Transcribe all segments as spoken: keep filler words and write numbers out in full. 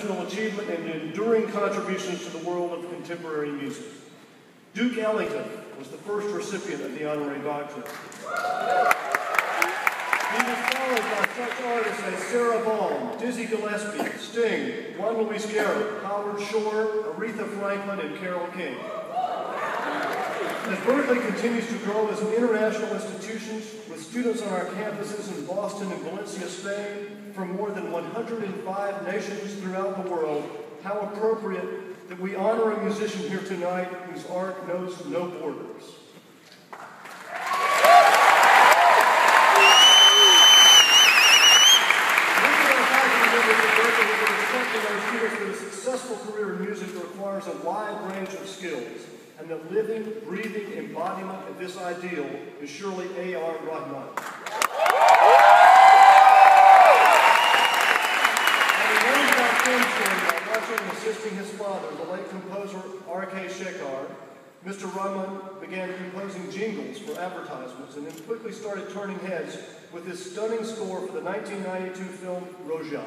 achievement and enduring contributions to the world of contemporary music. Duke Ellington was the first recipient of the honorary doctorate. He was followed by such artists as Sarah Vaughan, Dizzy Gillespie, Sting, Juan Luis Guerra, Howard Shore, Aretha Franklin, and Carole King. As Berklee continues to grow as an international institution with students on our campuses in Boston and Valencia, Spain, from more than one hundred five nations throughout the world, how appropriate that we honor a musician here tonight whose art knows no borders. Our students that a successful career in music requires a wide range of skills, and the living, breathing embodiment of this ideal is surely A R Rahman. Having learned about film story by watching and assisting his father, the late composer R K Shekhar, Mister Rahman began composing jingles for advertisements and then quickly started turning heads with his stunning score for the nineteen ninety-two film Roja.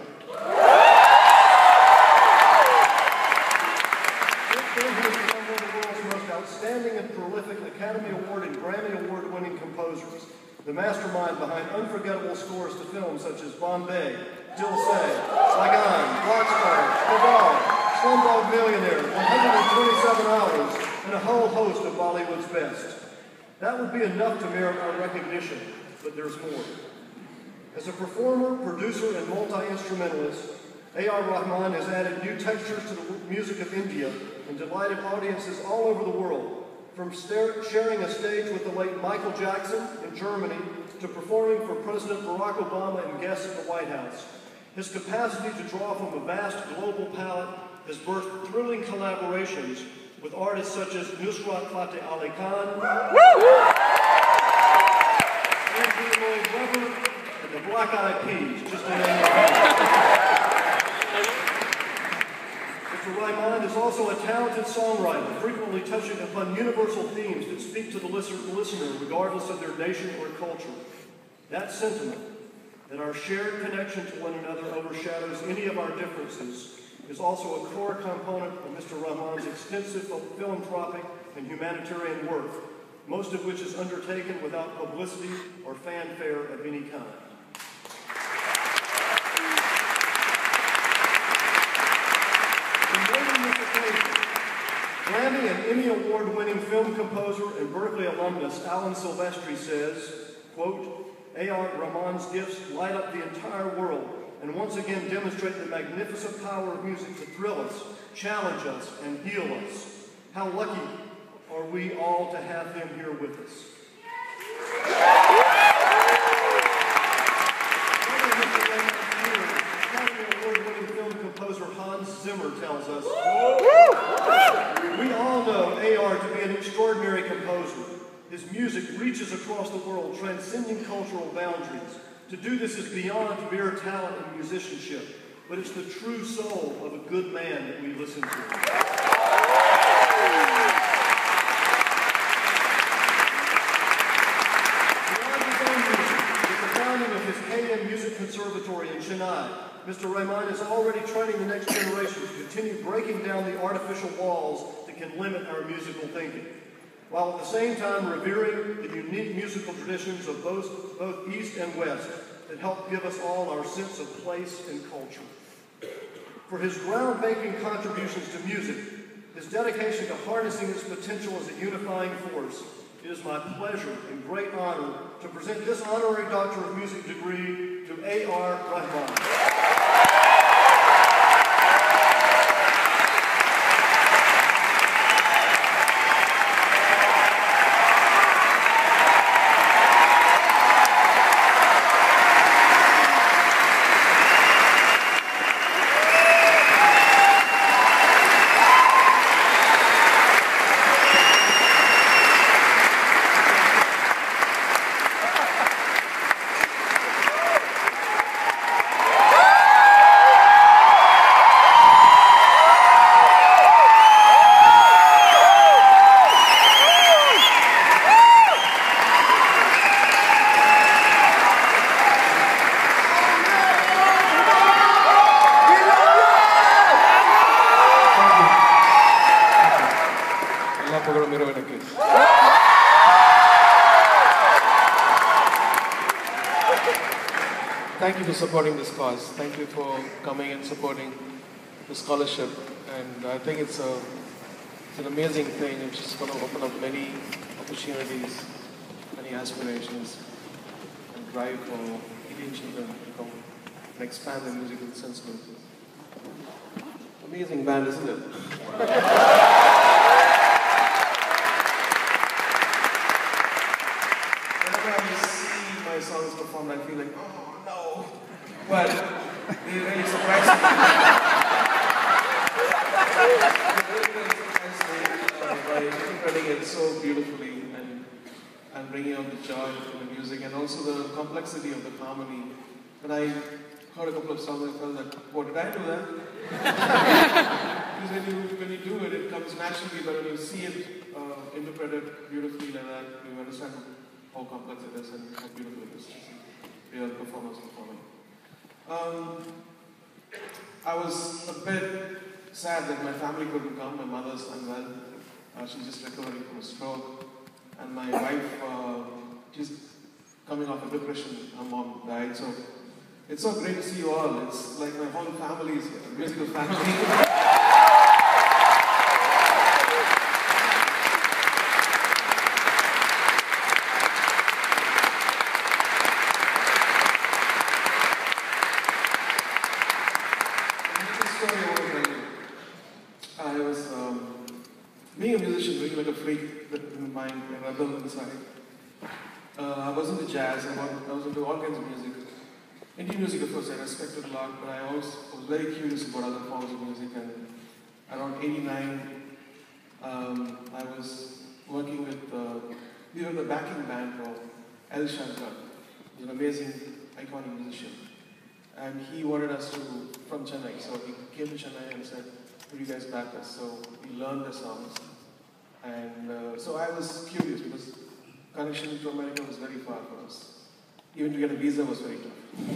He has become one of the world's most outstanding and prolific Academy Award and Grammy Award-winning composers, the mastermind behind unforgettable scores to films such as Bombay, Dil Se, Lagan, Rockstar, Cabal, Slumdog Millionaire, one hundred twenty-seven hours, and a whole host of Bollywood's best. That would be enough to merit our recognition, but there's more. As a performer, producer, and multi-instrumentalist, A R Rahman has added new textures to the music of India and delighted audiences all over the world, from sharing a stage with the late Michael Jackson in Germany to performing for President Barack Obama and guests at the White House. His capacity to draw from a vast global palette has birthed thrilling collaborations with artists such as Nusrat Fateh Ali Khan, Andrew Lloyd Webber, and the Black Eyed Peas, just to name a few. Mister Rahman is also a talented songwriter, frequently touching upon universal themes that speak to the listener regardless of their nation or culture. That sentiment, that our shared connection to one another overshadows any of our differences, is also a core component of Mister Rahman's extensive philanthropic and humanitarian work, most of which is undertaken without publicity or fanfare of any kind. Grammy and Emmy Award-winning film composer and Berklee alumnus Alan Silvestri says, quote, A R Rahman's gifts light up the entire world and once again demonstrate the magnificent power of music to thrill us, challenge us, and heal us. How lucky are we all to have him here with us. Hans Zimmer tells us, we all know A R to be an extraordinary composer. His music reaches across the world, transcending cultural boundaries. To do this is beyond mere talent and musicianship, but it's the true soul of a good man that we listen to. Beyond his own music, with the founding of his K M Music Conservatory in Chennai, Mister Rahman is already training the next generation to continue breaking down the artificial walls that can limit our musical thinking, while at the same time revering the unique musical traditions of both, both East and West that help give us all our sense of place and culture. For his groundbreaking contributions to music, his dedication to harnessing its potential as a unifying force, it is my pleasure and great honor to present this honorary Doctor of Music degree to A R Rahman. Woo! thank you for supporting this cause. Thank you for coming and supporting the scholarship. And I think it's a it's an amazing thing. It's just going to open up many opportunities, many aspirations, and drive for Indian children to come and expand their musical sensibilities. Amazing band, isn't it? Whenever I see my songs performed, I feel like, oh no. But they really surprised me. They really, really surprised me uh, by interpreting it so beautifully and, and bringing out the joy in the music and also the complexity of the harmony. And I heard a couple of songs and I felt that, what, did I do that? Because when you, when you do it, it comes naturally, but when you see it uh, interpreted beautifully like that, you understand how complex it is and how beautiful it is to see real performers performing. Um, I was a bit sad that my family couldn't come. My mother's unwell. Uh, she's just recovering from a stroke. And my wife, uh, she's coming off a depression. Her mom died. So it's so great to see you all. It's like my whole family is here, a musical family. I was um, being a musician, really like a freak in mind, a rebel inside. Uh, I was into jazz, I was, I was into all kinds of music. Indian music, of course, I respected a lot, but I always was very curious about other forms of music. And around eighty-nine, um, I was working with, uh, we were the backing band for El Shankar. He was an amazing, iconic musician. And he wanted us to, from Chennai, so he came to Chennai and said, would you guys back us? So we learned the songs. And uh, so I was curious because connection to America was very far for us. Even to get a visa was very tough.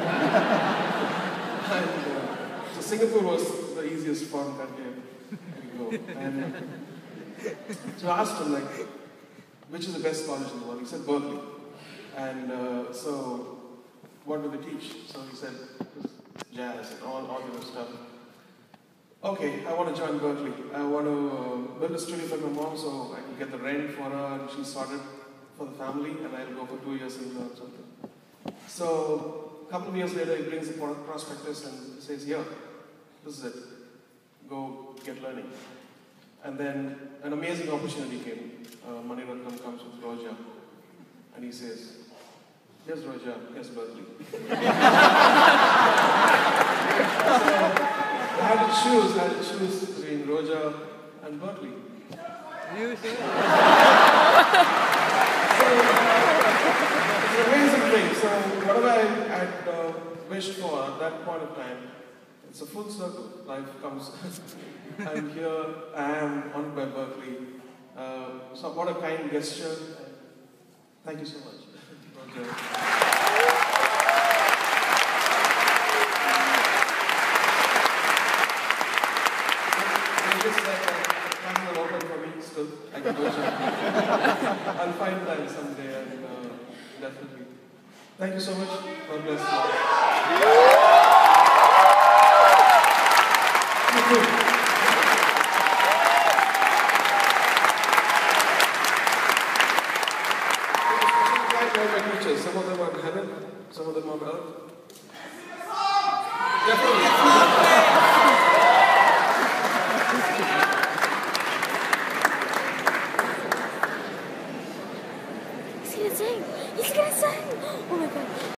and, uh, so Singapore was the easiest foreign country to go. And so I asked him, like, which is the best college in the world? He said, Berklee. And uh, so, what do they teach? So he said, jazz and all, all kind of stuff. Okay, I want to join Berklee. I want to uh, build a studio for my mom so I can get the rent for her and she's sorted for the family and I'll go for two years and learn something. So, a couple of years later, he brings the prospectus and says, here, this is it. Go get learning. And then an amazing opportunity came. Uh, Mani Ratnam comes with Roja and he says, here's Roja, here's Berklee. so, I had to choose, I had to choose between Roja and Berklee. You see? So, it's an amazing thing. So, whatever I had uh, wished for at that point of time, it's a full circle. Life comes. I'm here, I am honored by Berklee. Uh, so, what a kind gesture. Thank you so much, Roja. Just like a time will open for me still. I can go check. I'll find time someday and uh, definitely. Thank you so much. God bless you. You too. My teachers. Some of them are in heaven, some of them are on earth. Definitely. He's gonna sing! He's gonna sing! Oh my god.